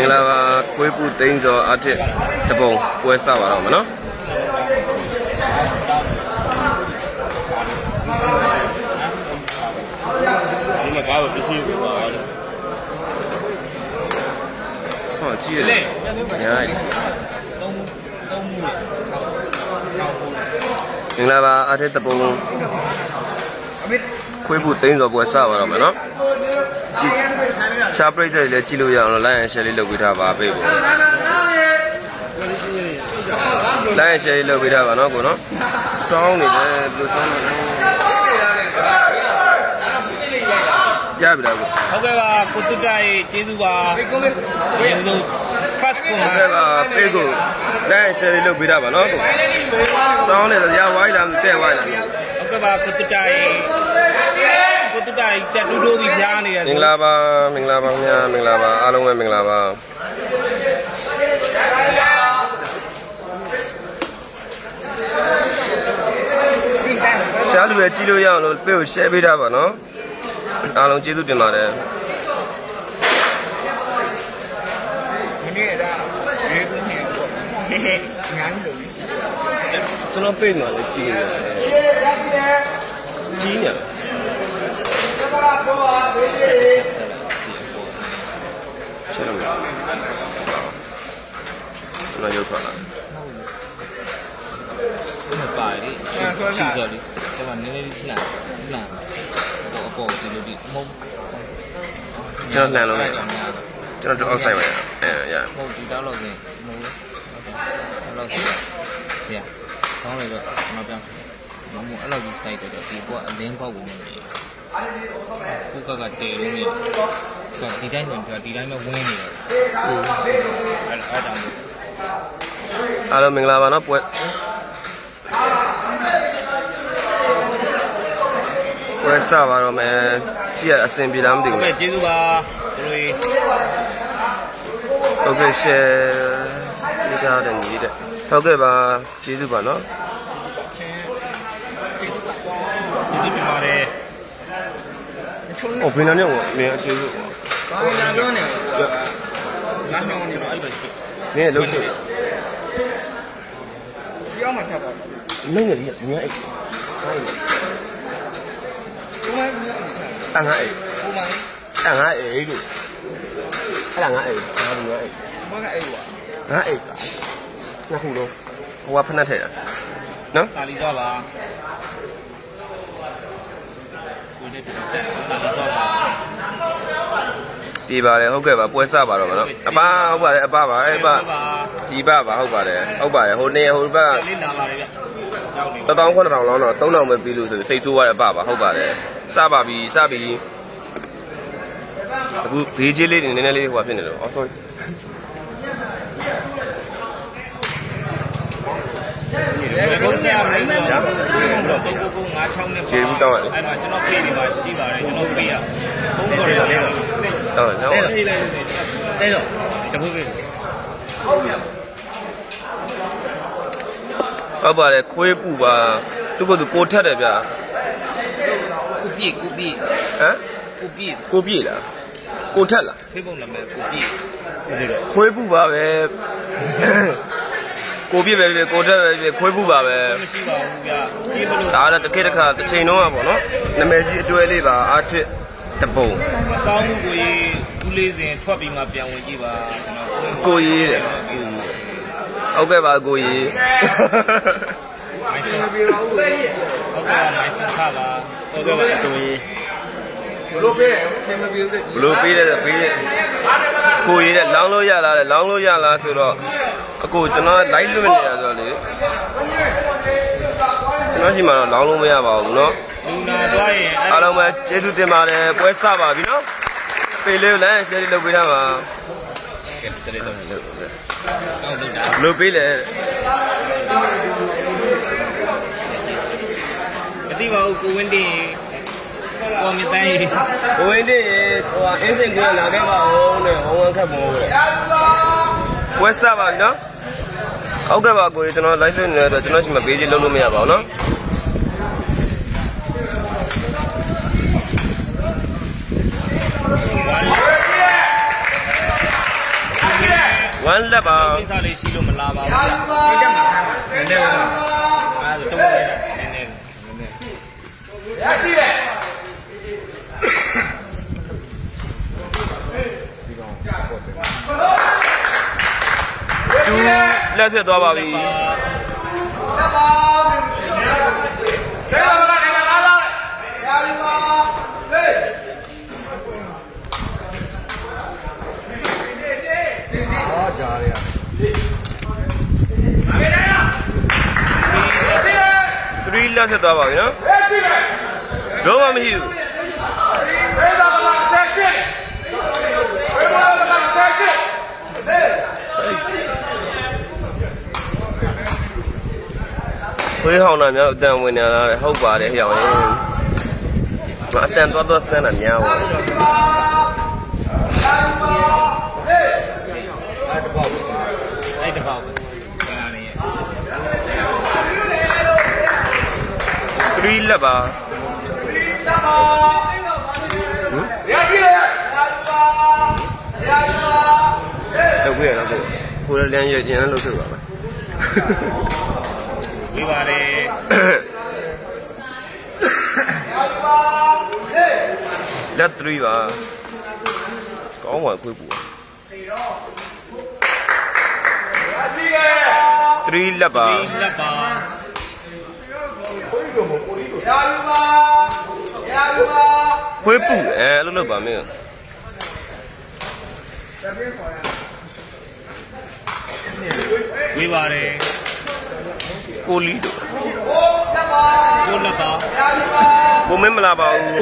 Mingla Kuipu things or at it the bone, where's our no? Oh, gee, yeah. Mingla at it the bone. Kuipu things of where's our no? Separate the Chilu Lion Shelly look with our baby. Lion Shelly look with our no? Song is the song. Yeah, however, put the guy, Jesuba, first Pego, Lion Shelly look with our no? Song is a white and there white. However, put the guy. Minglaba, Along Minglaba. Shall we achieve your bill share it up, no? Along Jidu Dimare. To not pay money, Gina. Nó vô phần nào? Bài đi, chỉ giờ đi, các bạn nên đi làm bộ thì được đi mông. Cho nó làm luôn, cho nó cho xay vậy, dạ. Mông thì đau lâu gì, mông, lâu gì, dạ, xong rồi rồi, nó đang, nó muốn lâu gì xay rồi thì qua đến qua vùng này. Cô cả tệ luôn nhỉ, còn tí đánh nó quên nhỉ, alo mình làm nó quên, quên sao mà mẹ chỉ là xem bị làm được. Mẹ chỉ giúp bà, rồi, ok sẽ đi ra đến gì đấy, ok bà chỉ giúp bà nó. 어, 배나냐고, 네, 저기. 나냐네. 나냐니 봐. 네, 로시. 이거만 해 봐. 너는 뭐야? tăng hại ấy đủ hay là ngại ngại nó không đâu qua phân thể à nó là lý do là đi vào đây không kể vào quay xa vào rồi mà nó ba không vào đây ba vào đây ba đi ba vào không vào đây hôm nay hôm ba tao tao không có thằng nó tao nào mà bị lừa rồi xây xu vào ba vào không vào đây sa bị bị chế lên nên lên qua bên này rồi sorry chế不到哎爸爸的可以不吧这个都过ထက်တယ်ဗျာကိုပြည့်လားကိုထက်လားဖေးပုံနာမည်ကိုပြည့်ခွေးပူပါပဲကိုပြည့်ပဲကိုထက်ပဲခွေးပူပါပဲမရှိပါဘူးဗျာဒါကတခေတ်တစ်ခါတစ်ချိန်လုံးอ่ะပေါ့နော်နာမည်ကြီးအတွဲလေးပါအာထစ်တပုံမဆောင်ဘူးကိုကြီးဦးလေးစင်ထွက်ပြီးမှပြန်ဝင်ကြည့်ပါကိုကြီးတဲ့ဟုတ်ကဲ့ပါကိုကြီးမိုင်းစင်ပြေပါဦးဟုတ်ကဲ့မိုင်းစင်ခါပါဟုတ်ကဲ့ပါကိုကြီးဘလို့ပေးတယ်ကိုကြီးတဲ့လောင်းလို့ရလားဆိုတော့အခုကျွန်တော်လိုက်လွတ်နေရဆိုတော့လေကျွန်တော်ရှိမှတော့လောင်းလို့မရပါဘူးเนาะလူနာသွားရင်အားလုံးပဲကျေးဇူးတင်ပါတယ်ပွဲစပါပြီเนาะပေးလေးလမ်းရှယ်လေးလုပ်ပေးတာပါလုပ်ပေးလေမသိပါဘူးကိုဝင်းတင်ကိုမြတိုင်းကိုဝင်းတင်ဟိုအင်းစင်ကိုလာခဲ့ပါဦးနဲ့ဟောင်းခတ်ဖို့ပွဲစပါပြီเนาะဟုတ်ကဲ့ပါကိုကြီးကျွန်တော် live လုပ်နေတဲ့အတွက်ကျွန်တော်ရှိမှပေးချင်လုပ်လို့မရပါဘူးเนาะ one လက်ပါကိစ္စလေးရှိလို့မလာပါဘူးဗျာဟုတ်ကဲ့ပါနည်းနည်းပါအဲဒါတော့နည်းနည်းရရှိတယ် 2လက်ဖြစ်သွားပါပြီ3လက်ဖြစ်သွားပါပြီနော်တော့မှမရှိဘူးခွေးဟောင်းတာများအတန်ဝင်နေတာဟုတ်ပါတယ်ဟျောင်းရင်အတန်သွားဆန်းတာများပါအဲ့တပေါက် 3လက်ပါရရှိတယ်တော့ပြရတော့ကိုယ်လည်းရရင်လည်းလုပ်ဖြစ်ပါမယ်ဝေးပါတယ်လက်3ပါကောင်းပါခွေးပူ3လက်ပါခွေးပူအဲ့လိုလုပ်ပါမင်းဝေးပါတယ်ကိုလီတို့ကိုလက်ပါကိုမင်းမလာပါဘူး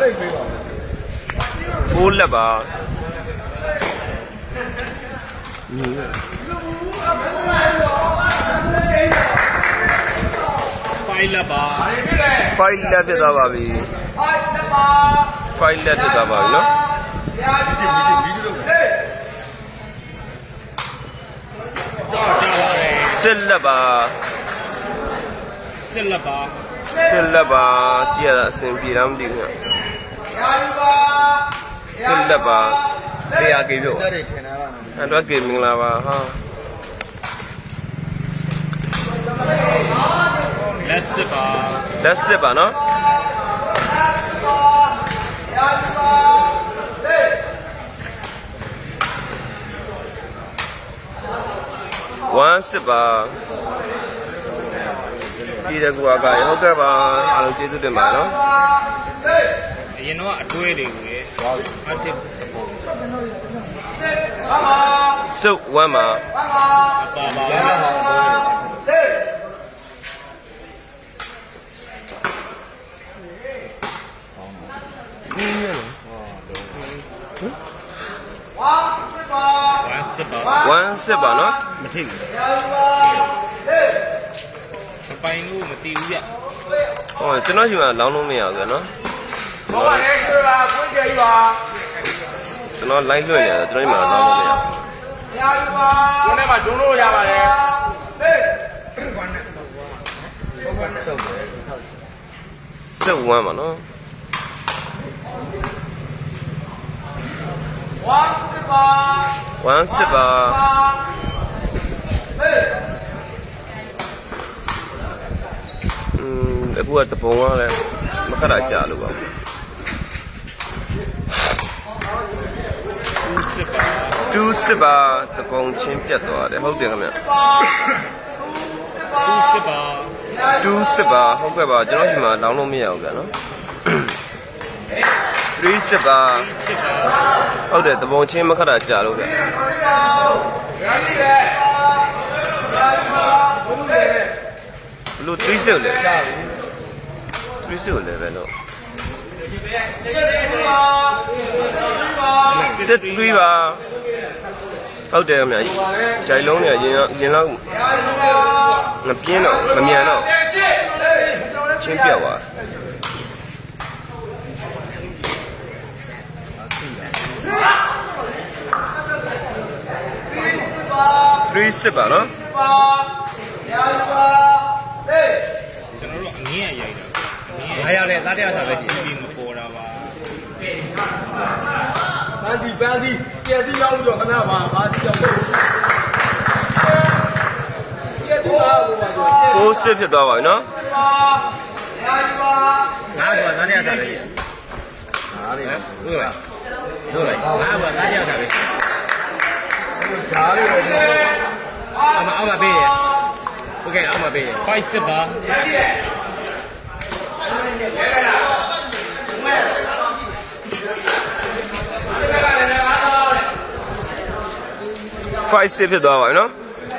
4လက်ပါ 5လက်ပါ 5လက်ဖြစ်သွားပါပြီ5လက်ဖြစ်သွားပါပြီနော်6လက်ပါ 6လက်ပါ 6လက်ပါကြည့်ရတာအဆင်ပြေလားမသိဘူးခင်ဗျ6လက်ပါတရားကေပြောအဲ့တော့ကေမင်္ဂလာပါဟာလက်စစ်ပါနော်1စစ်ပါပြည်တဲ့ကွာကဟုတ်ကဲ့ပါအားလုံးကျေးဇူးတင်ပါနော်အရင်တော့အတွဲတွေကိုလေအတစ်တပုံစုပ်1ပါ1စစ်ပါနော်မထိဘူးပိုင်လို့မတီးဘူးဗျဟောကျွန်တော်ရှိမှလောင်းလို့မရဘူးနော်ဟုတ်ပါတယ်ဆိုပါခွင့်ကြကြီးပါကျွန်တော် line လွှင့်နေတယ်ကျွန်တော်ရှိမှလောင်းလို့မရဘူးကိုနဲ့မှဒုံလို့ရပါတယ်စုပ်1ပါနော်1စစ်ပါအခုကတပုံကလည်းမခက်တာကြာလို့ပါ2စစ်ပါတပုံချင်းပြတ်သွားတယ်ဟုတ်တယ်ခင်ဗျ 2စစ်ပါဟုတ်ကဲ့ပါကျွန်တော်ရှိမှလောင်းလို့မရဘူးဗျာနော်3စစ်ပါဟုတ်တယ်တပုံချင်းမခက်တာကြာလို့ဗျာဘလို့3စစ်လေ3စစ်လေပဲလို့စစ်3ပါဟုတ်တယ်ခင်ဗျာဂျိုင်လုံးနေရင်လောက်မပြင်းတော့မမြန်တော့ချင်းပြတ်သွား3စစ်ပါနော်ကျွန်တော်တို့အငင်းရိုက်တာအားရတယ်သားတရားထားပဲချင်းပြီးမပေါ်တာပါပန်းဒီကျဲတီးရောက်တော့ခဏပါဘာတီးရောက်ကိုစစ်ဖြစ်သွားပါပြီနော်ငါကငါးယောက်တာလေဟာလေဟုတ်လားဟုတ်လားငါကငါးယောက်တာလေဂျားလေးအောက်မှာပေးရโอเคအောက်မှာပေးရ5စစ်ပါ 5 စစ်ဖြစ်သွားပါပြီနော်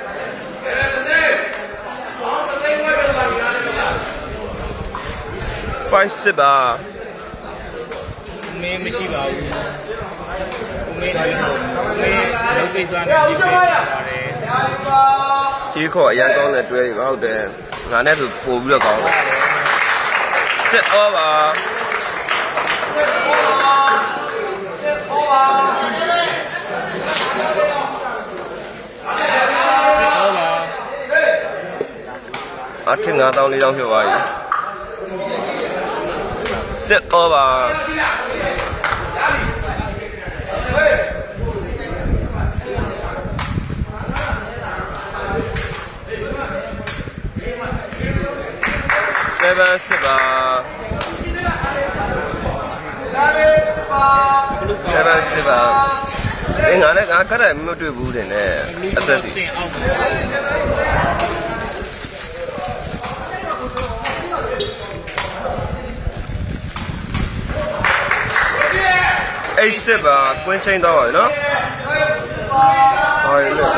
5 စစ်ပါမင်းမရှိပါဘူးမင်းလောက်ကိစ္စနဲ့ပြည့်ပေးပါတယ်ကြီးခေါ်အရန်ကောင်းတဲ့တွဲတွေဟုတ်တယ်ငါနဲ့ဆိုပို့ပြီးတော့ကောင်းတယ်စစ်ဩပါအထင်9000 4000ဖြစ်သွားပြီစစ်ဩပါ7 စစ်ပါ7 စစ်ပါငါလည်းငါခက်တယ်မတွေ့ဘူးတင်နဲ့အသက်စီ8 စစ်ပါကွင်းချင်းတော့ပါနော်ဟောလေသုံး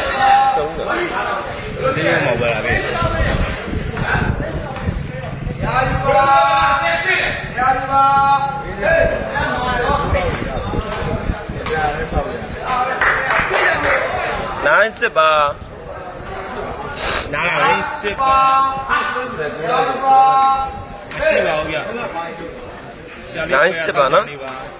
တယ်ဒီမှာပါလာပဲ 9 စစ်ပါ 9 စစ်ပါရှိပါဦးဗျ 9 စစ်ပါနော်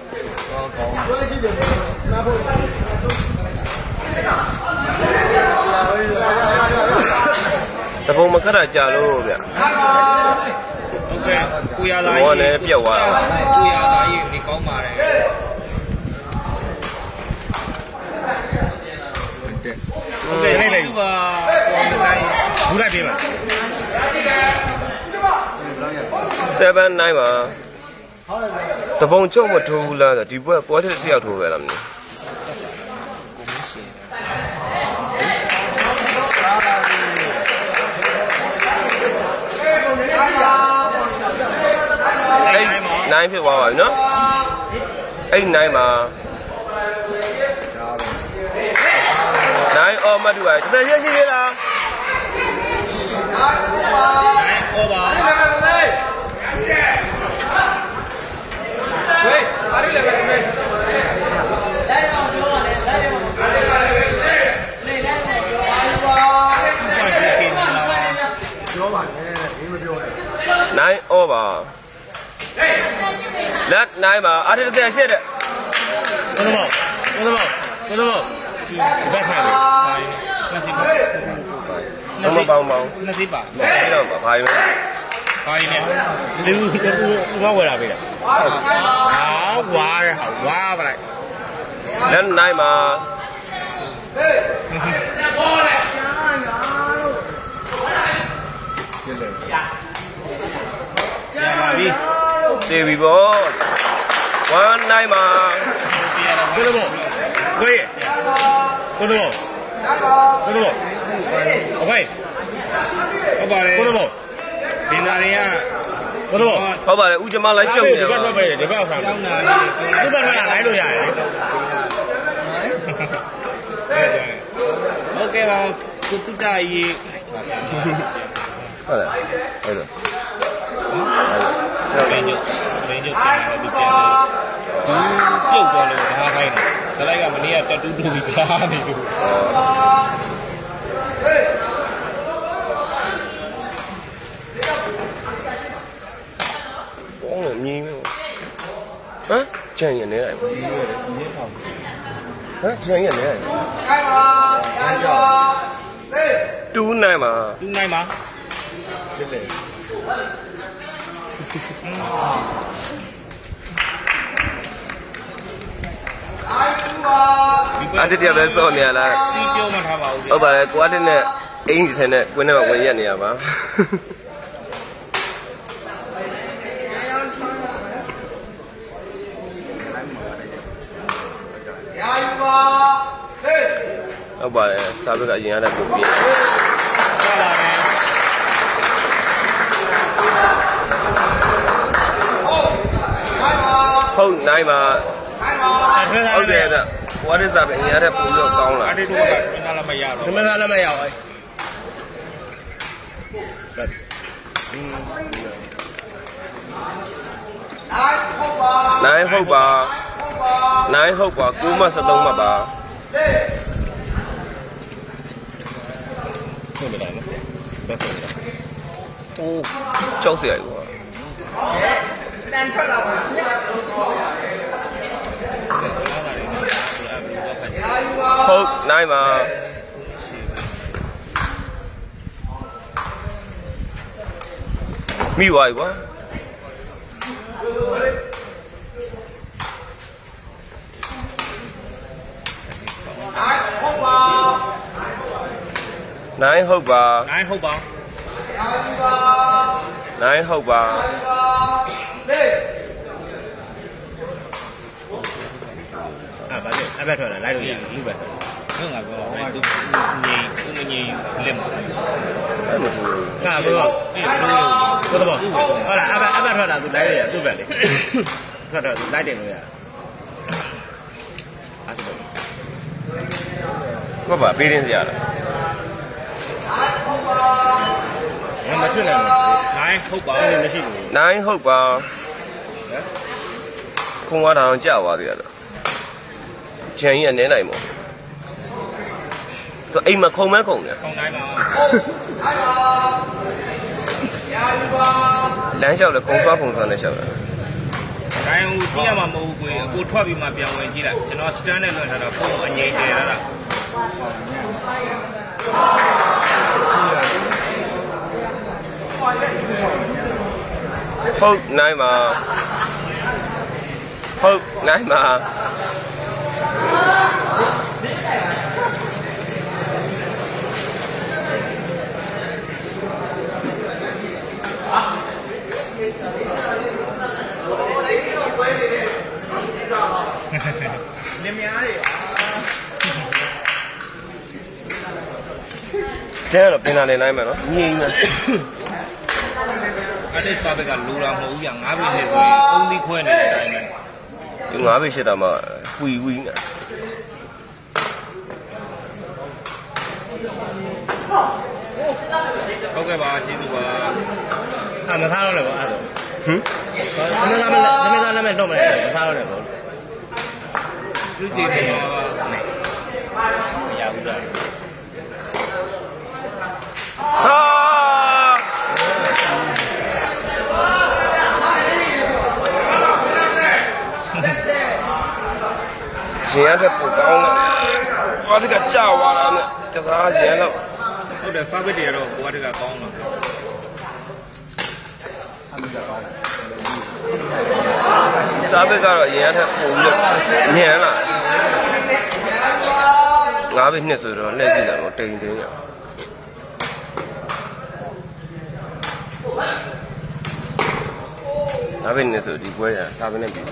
တပုံမခက်တာကြာလို့ဗျဟုတ်ကဲ့ကိုရသားကြီးဘောနဲ့ပြက်သွားတာကိုရသားကြီးဒီကောင်းပါတယ်ဟုတ်ကဲ့ဟဲ့လေပါဘူးလိုက်ပေးပါ 7 9ပါတပုံချုပ်မထိုးဘူးလားဒီဘက်ကွာတစ်ယောက်ထိုးပဲလားမသိ9ဖြစ်သွားပါပြီနော်အဲ့9ပါ9အော်မတူပါတစ်ချက်ရှိသေးလား 9အော်ပါဝေးပါရီလည်းပဲလိုက်အောင်ပြောပါနဲ့လိုက်အောင်လေလိုက်အောင်ပြောပါပြောပါနဲ့ဒီမပြောနဲ့ 9အော်ပါလက်9ပါအားတစ်ဆက်ရှိတဲ့ဘယ်လိုဘက်ခါလေးနှစ်စီပေါင်းနှစ်စီပါအဲ့တော့ဘာယူဘာရင်းလဲလူငါဝယ်လာပြီလားဟာဝါရဟာဝါပါလိုက်လက်9ပါတေဗီဘော19ပါဘယ်လိုကိုရဘယ်လိုโอเคဟုတ်ပါတယ်ကိုလိုဒီနာတွေကကိုလိုဟုတ်ပါတယ်ဦးကျမလိုက်ကြုံနေပါဒီဘက်ပဲဒီဘက်ဆောင်ဒီဘက်ကလိုက်လို့ရတယ်โอเคပါကုတ္တကြီးဟုတ်တယ်အဲ့လိုရင်းညွတ်ပြန်လာပြီးပြန်ပြုတ်သွားလို့ဒါခိုင်းတယ်စလိုက်ကမနေ့ကတက်တူးတူပြီးကားနေလို့ကောင်းတယ်မြင်းဟမ်ကြံရနေလိုက်ဟမ်ကြံရနေလိုက်ခိုင်းပါခိုင်းပါ2 9ပါ 2 9ပါကျစ်တယ်အတတရပဲစောနေရလားစီပြောမှထားပါဦးဟုတ်ပါတယ်ကိုအတက်နဲ့အိမ်ဒီထဲနဲ့ကွင်းထဲမှာဝင်ရက်နေရပါဟုတ်ပါတယ်စားဘက်ကအရင်ရတဲ့ပုံပြဟုတ်နိုင်ပါဟုတ်တယ်ဗျဝါရစားပဲအရင်ရတဲ့ပုံတော့ကောင်းလားအဲ့ဒီတော့ကမင်းသားလည်းမရတော့မင်းသားလည်းမရပါဘူးနိုင်ဟုတ်ပါနိုင်ဟုတ်ပါ9မှ73မှတ်ပါဟုတ်တယ်နော်အိုးကြောက်စရာကြီးကွာတန်ထွက်လာပါဟုတ်နိုင်ပါမိသွားပြီကွာနိုင်ဟုတ်ပါနိုင်ဟုတ်ပါနိုင်ဟုတ်ပါဘာလဲအဘက်ထွက်လာလိုက်လို့ရလူပဲထွက်ငါပြောငိမ့်လက်မှာအဲ့လိုငါပြောအေးဘယ်လိုဟုတ်လားအဘက်ထွက်လာသူလိုက်ရသူ့ပဲလေထွက်တော့လိုက်တယ်လို့ရဟုတ်ပါပေးရင်းစရာလားမဖြစ်နိုင်ဘူးနိုင်ဟုတ်ပါမရှိဘူးနိုင်ဟုတ်ပါခုံသွားတာအောင်ကြာသွားပြီလားချန်ကြီးကနေနိုင်မို့သူအိမ်မှာခုံမဲခုံတယ်ခုံတိုင်းပါလမ်းလျှောက်လဲခုံသွားနဲ့လျှောက်တာဒါရင်ဟိုကြည့်ရမှာမဟုတ်ဘူးကိုအကိုထွက်ပြီးမှပြန်ဝင်ကြည့်လိုက်ကျွန်တော်စတန်နဲ့လွှတ်ထားတာပုံအငိမ့်တယ်လားဟုတ်နိုင်ပါဟုတ်နိုင်ပါနေများတွေပါကျန်တော့ပြင်လာနေနိုင်မယ်နော်ငြိမ်မယ်အဲ့ဒီစားဘက်ကလူတော်မဟုတ်ဘူးပြ9ဘိနဲ့ဆိုရင်အုံးသီးခွဲနေတဲ့အတိုင်းပဲဒီ9ဘိရှိတာမှဝီနေဟုတ်ကဲ့ပါကျေးဇူးပါမထားတော့လည်းပေါ့အဲ့ဒါသမင်းသားလည်းမတော့မလဲမထားတော့လည်းပေါ့သူတည်နေပါမရဘူးလားဟာရှင်ရတဲ့ပုံကောင်းလားဘာဒီကကြာသွားတာနဲ့တစားရန်တော့ဟုတ်တယ်စားပစ်တယ်တော့ဘာဒီကကောင်းလားစားပစ်ကတော့ရန်တဲ့ပုံလို့ညံလာ9ဘိနှစ်ဆိုတော့လက်ကြည့်တယ်တော့တိမ်ရ9ဘိနှစ်ဆိုဒီပွဲရစားပစ်နေပြီ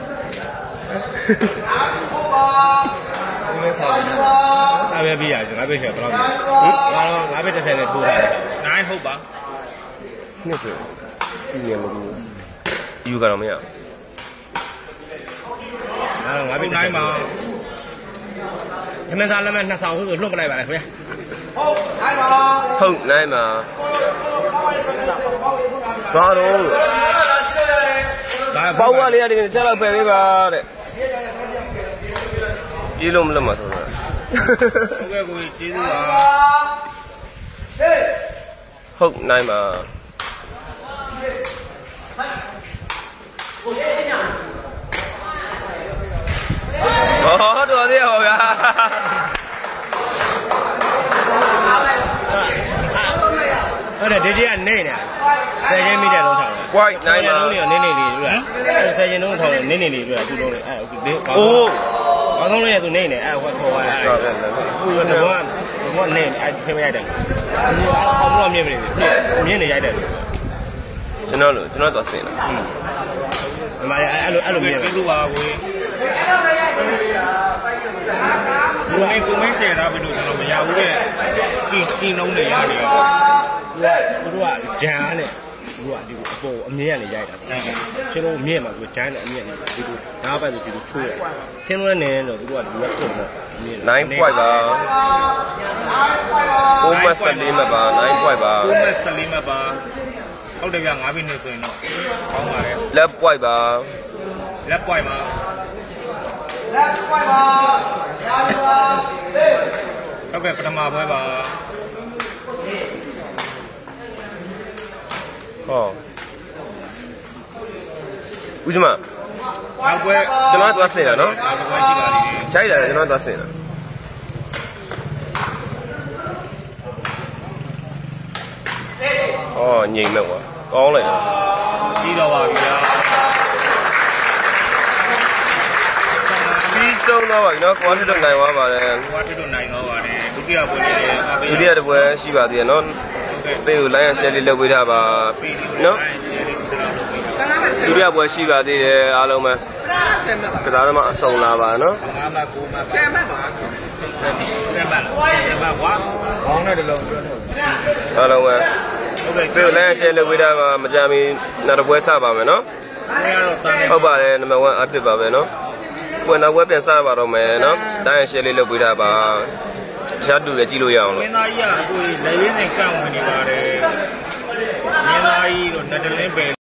အမေပြီးရငါပဲချက်ဘယ်လောက်ငါပဲ30နဲ့ထိုးထားတယ်နိုင်ဟုတ်ပါနှစ်ဆိုကြည့်ရမလို့ယူကတော့မရငါပဲနိုင်ပါသမင်းသားလည်းမဲ့2ဆောင်ဆိုလွတ်ပလိုက်ပါလေခင်ဗျာဟုတ်နိုင်ပါဘာတော့ပေါက်ဝလေးရတယ်ချက်တော့ပယ်ပေးပါတဲ့ပြေးလို့မလွတ်မှာဆိုတော့ဟုတ်ကဲ့ကိုကျေးဇူးပါဟုတ်နိုင်ပါဟောတော်သေးဟောဗျာဟုတ်တယ်ဒီကြီးကနေနေဆယ်ချင်းမိတဲ့လုံးထားတယ် white နိုင်ပါလုံးနေနေလေးတွေ့လားဆယ်ချင်းလုံးထောင်းနေနေလေးတွေ့လားသူလုံးလေးအိုးဘာဆုံးလေးသူနေနေဟောခေါ်ရတယ်ဟုတ်တယ်ဟုတ်တယ်ဘောနဲ့အဲ့ဖေးမရိုက်တယ်အောင်လို့မြင်မနေဘူးမြင်နေရိုက်တယ်ကျွန်တော်တော့ဆင်တာအမအဲ့လိုမြင်တယ်ပြီးပါကိုကိုမင်းကျဲတာဘယ်လိုကျွန်တော်မရဘူးတဲ့ကင်းလုံးတွေရတယ်သူတို့ကဂျန်နဲ့သူကဒီအပေါ်အမြင့်ကနေရိုက်တာချင်းလုံးမြင့်မှာသူဂျန်နဲ့အမြင့်နဲ့ဒီလိုနားပတ်ဆိုဒီလိုချိုးရတယ်ချင်းလုံးနဲ့တော့သူတို့ကဒီလိုထုံတော့ 9 point ပါ9 point 14မှာပါ9 point ပါ 9 point 14မှာပါဟုတ်တယ်ဗျ9မိနစ်ဆိုရင်တော့ကောင်းပါလေလက်ပွိုက်ပါလက်ပွိုက်ပါဟုတ်ကဲ့ပထမပွဲပါဟောဦးကျမနောက်ပွဲကျွန်တော်သွားဆင်တာနော်နောက်ပွဲရှိပါသေးတယ်ခြိုက်တယ်ကျွန်တော်သွားဆင်တာဟောငြိမ်မဲ့ကွာကောင်းလိုက်တာပြီးတော့ပါဗျာပြီးဆုံးတော့ပါပြီနော်ကွာထွတ်တော့နိုင်သွားပါတယ်ကွာထွတ်တော့နိုင်သွားပါတယ်ဒုတိယပွဲလေးဒုတိယတစ်ပွဲရှိပါသေးတယ်နော်ပေးကို like and share လေးလုပ်ပေးထားပါနော်ဒုတိယပွဲရှိပါသေးတယ်အားလုံးပဲကစားသမားအစုံလာပါနော် 9မှတ်9မှတ်10မှတ်ပါ10မှတ်ကွာဘောင်းနဲ့တလုံးပြောထုတ်အားလုံးပဲဟုတ်ကဲ့ပေးကို like and share လုပ်ပေးထားပါမကြမီနောက်တစ်ပွဲစပါမယ်နော်ဟုတ်ပါတယ်နံပါတ်1အတစ်ပါပဲနော်ပွဲနောက်ပွဲပြန်စပါတော့မယ်နော်တိုင်း share လေးလုပ်ပေးထားပါတခြားတူလည်းကြည့်လို့ရအောင်လို့မင်းသားကြီးကအခုလက်ရင်းစင်ကန့်ဝင်နေပါတယ်မင်းသားကြီးတော့နတ်တလင်းပဲ